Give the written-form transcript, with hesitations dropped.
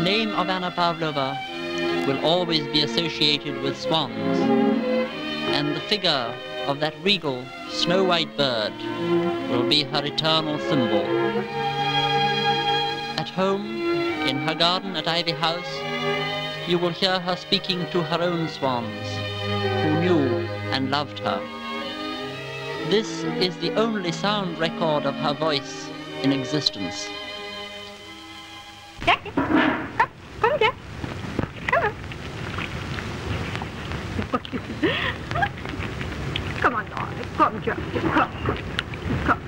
name of Anna Pavlova will always be associated with swans, and the figure of that regal, snow-white bird will be her eternal symbol. At home, in her garden at Ivy House, you will hear her speaking to her own swans, who knew and loved her. This is the only sound record of her voice in existence. Jackie, come, Jack. Come on. Come on, darling. Come, Jackie. Come.